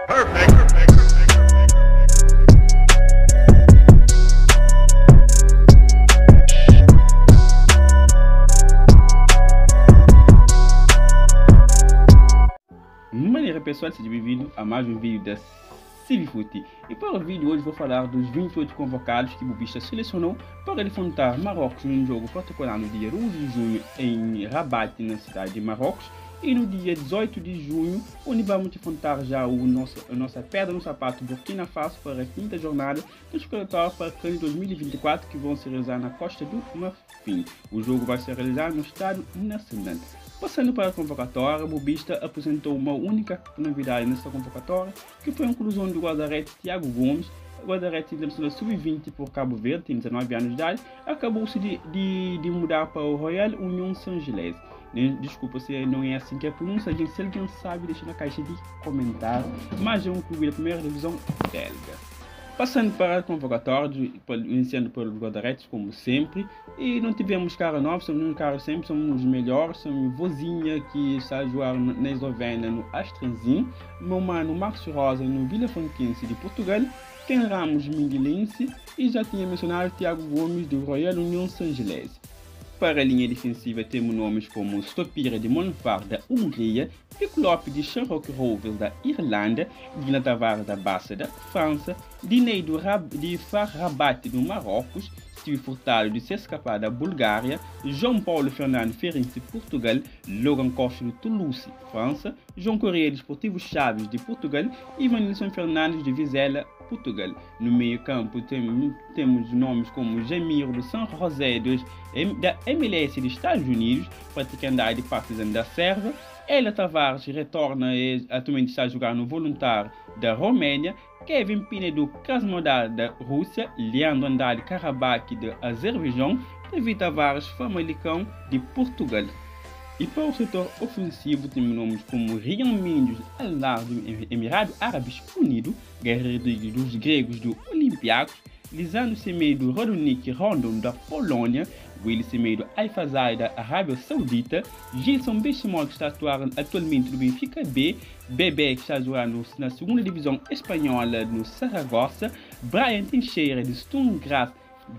Maneira pessoal, seja bem-vindo a mais um vídeo da Civifoot. E para o vídeo de hoje vou falar dos 28 convocados que o Bobista selecionou para enfrentar Marrocos num jogo particular no dia 11 de junho em Rabat, na cidade de Marrocos. E no dia 18 de junho, onde vamos enfrentar já a nossa pedra no sapato Burkina Faso para a quinta jornada dos qualificatórios para a CAN 2024, que vão se realizar na Costa do Marfim. O jogo vai ser realizado no Estádio Nacional. Passando para a convocatória, o Bobista apresentou uma única novidade nesta convocatória, que foi a inclusão do guarda-redes Thiago Gomes. O guarda-redes internacional sub-20 por Cabo Verde, tem 19 anos de idade, acabou-se de mudar para o Royal Union Saint-Gilles. Desculpa se não é assim que é a pronúncia, se alguém sabe, deixa na caixa de comentários, mas é um clube da primeira divisão belga. Passando para a convocatória, iniciando pelo guarda-redes, como sempre, e não tivemos cara nova, somos cara sempre, somos os melhores, somos Vozinha, que está a jogar na Eslovênia, no Astrenzinho, meu mano Márcio Rosa, no Vila Franquense de Portugal, Ken Ramos, Minguelense, e já tinha mencionado Thiago Gomes, do Royal Union Saint-Gilles. Para a linha defensiva temos nomes como Stopira de Monfort da Hungria, Piccolope de Shamrock Rovers da Irlanda, Vila Tavares da Barça da França, Dinei de FAR Rabat do Marrocos, Steve Furtado de CSKA da Bulgária, João Paulo Fernando Ferenc de Portugal, Logan Costa de Toulouse, França, João Correia de Esportivo Chaves de Portugal e Vanilson Fernandes de Vizela, Portugal. No meio campo temos nomes como Jamiro do San José da MLS dos Estados Unidos, praticante de Partizan da Sérvia, Elia Tavares retorna e atualmente está a jogar no Voluntar da Romênia, Kevin Pine do Krasnodar da Rússia, Leandro Andrade Karabakh do Azerbaijão, David Tavares Famalicão de Portugal. E para o setor ofensivo temos nomes como Rian Mendes Al-Nassr do Emirados Árabes Unidos, guerreiro dos gregos do Olympiacos, Lisandro Semedo Rodonick Rondon da Polônia, Willy Semedo Al-Fazai da Arábia Saudita, Gilson Benchimol, que está atualmente no Benfica B, Bebé, que está a jogar na segunda divisão espanhola no Saragossa, Brian Teixeira de Sturm Graz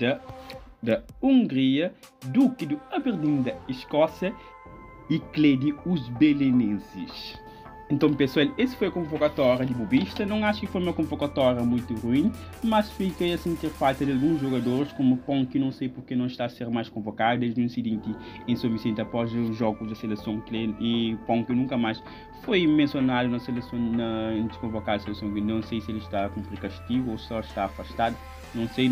da Hungria, Duque do Aberdeen da Escócia e Clede os Belenenses. Então pessoal, esse foi a convocatória de Bobista. Não acho que foi uma convocatória muito ruim, mas fiquei a sentir falta de alguns jogadores, como Pong, que não sei porque não está a ser mais convocado desde o incidente em São Vicente após os jogos da seleção, e Pong que nunca mais foi mencionado na seleção, antes de convocar a seleção. Não sei se ele está a cumprir castigo ou só está afastado, não sei,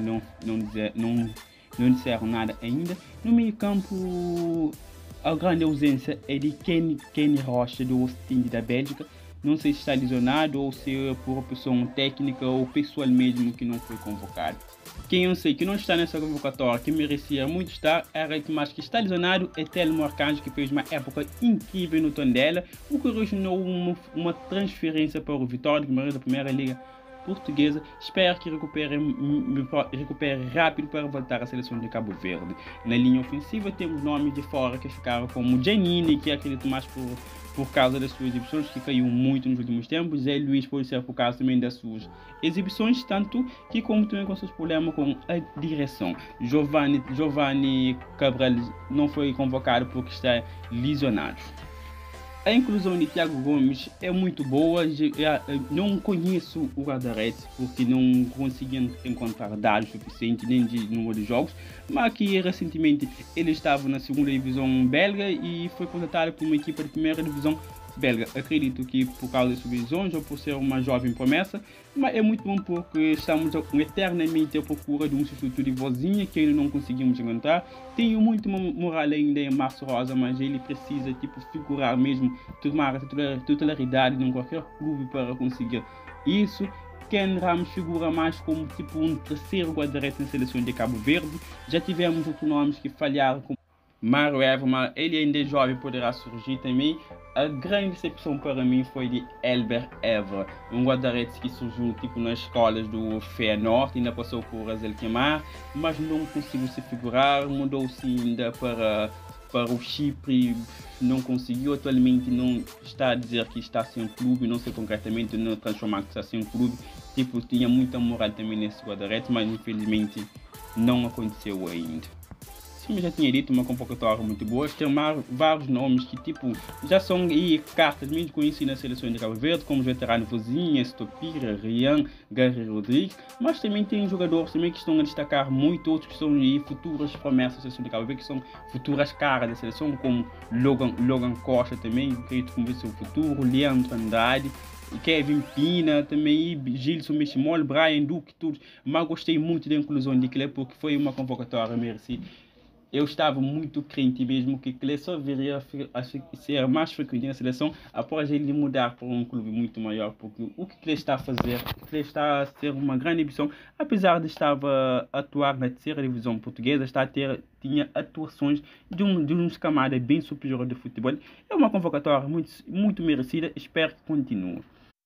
não disseram nada ainda. No meio campo, a grande ausência é de Kenny Rocha do Ostende da Bélgica. Não sei se está lesionado ou se é por opção técnica ou pessoal mesmo que não foi convocado. Quem eu sei que não está nessa convocatória, que merecia muito estar, mas que está lesionado, é Telmo Arcanjo, que fez uma época incrível no Tondela, o que originou uma transferência para o Vitória de Guimarães da Primeira Liga Portuguesa. Espero que recupere rápido para voltar à seleção de Cabo Verde. Na linha ofensiva temos nomes de fora que ficaram como Giannini, que acredito mais por causa das suas exibições, que caiu muito nos últimos tempos. Zé Luiz pode ser por causa também das suas exibições, tanto que como também com seus problemas com a direção. Giovanni Cabral não foi convocado porque está lesionado. A inclusão de Thiago Gomes é muito boa. Não conheço o guarda-redes porque não consegui encontrar dados suficientes nem de número de jogos, mas que recentemente ele estava na segunda divisão belga e foi contratado por uma equipe de primeira divisão belga. Acredito que por causa das subvisões ou por ser uma jovem promessa, mas é muito bom porque estamos eternamente à procura de um substituto de Vozinha que ainda não conseguimos encontrar. Tenho muito moral ainda em Márcio Rosa, mas ele precisa figurar mesmo, tomar a titularidade em qualquer clube para conseguir isso. Ken Ramos figura mais como um terceiro guarda-redes na seleção de Cabo Verde. Já tivemos outros nomes que falharam, como Mário Everman, ele ainda é jovem, poderá surgir também. A grande decepção para mim foi de Elber Evra, um guarda-redes que surgiu nas escolas do Feyenoord, ainda passou por Azel Kemar, mas não conseguiu se figurar, mudou-se ainda para para o Chipre, não conseguiu. Atualmente não está a dizer que está sem clube, não sei concretamente, não transformar que está sem clube. Tipo, tinha muita moral também nesse guarda-redes, mas infelizmente não aconteceu ainda. Como já tinha dito, uma convocatória muito boa. Tem vários nomes que tipo, já são aí cartas mesmo conhecidas na seleção de Cabo Verde, como os veteranos Vozinha, Stopira, Rian, Gary Rodrigues, mas também tem jogadores também que estão a destacar muito, outros que são aí futuras promessas da seleção de Cabo Verde, que são futuras caras da seleção, como Logan Costa também, acredito que vai ser o futuro, Leandro Andrade, Kevin Pina, também Gilson Meshimol, Brian Duque, tudo. Mas gostei muito da inclusão de Clé porque foi uma convocatória merecida. Eu estava muito crente mesmo que Clé só viria a ser mais frequente na seleção após ele mudar para um clube muito maior, porque o que Clé está a fazer, Clé está a ser uma grande ambição, apesar de estar a atuar na terceira divisão portuguesa, tinha atuações de uns camadas bem superiores de futebol. É uma convocatória muito merecida, espero que continue.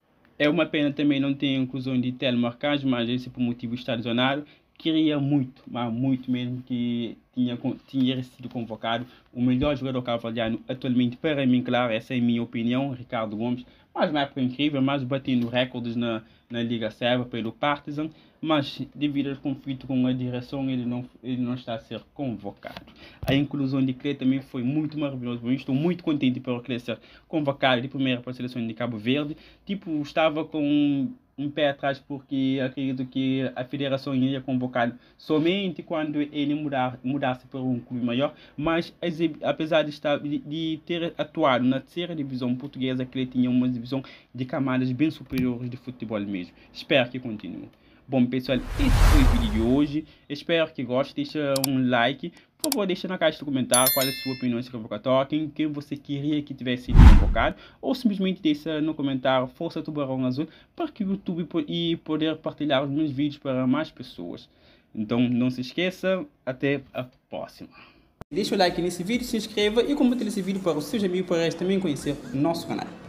É uma pena também não ter a inclusão de Telmo Arcanjo, mas esse por motivo está lesionado. Queria muito, mas muito mesmo que tinha sido convocado o melhor jogador cabo-verdiano atualmente para mim, claro, essa é a minha opinião, Ricardo Gomes. Mas uma época incrível, mas batendo recordes na Liga Sérvia pelo Partizan, mas devido ao conflito com a direção ele não está a ser convocado. A inclusão de Clé também foi muito maravilhosa. Estou muito contente por Clé ser convocado de primeira para a seleção de Cabo Verde. Tipo, estava com um pé atrás porque acredito que a federação iria convocá-lo somente quando ele mudasse para um clube maior, mas apesar de ter atuado na terceira divisão portuguesa, que ele tinha uma divisão de camadas bem superiores de futebol mesmo. Espero que continue. Bom pessoal, esse foi o vídeo de hoje, espero que goste, deixa um like, por favor deixa na caixa de comentário qual é a sua opinião nesse convocatório, quem você queria que tivesse sido convocado, ou simplesmente deixa no comentário Força Tubarão Azul, para que o YouTube poder partilhar os meus vídeos para mais pessoas. Então não se esqueça, até a próxima. Deixa o like nesse vídeo, se inscreva e compartilhe esse vídeo para os seus amigos para eles também conhecer o nosso canal.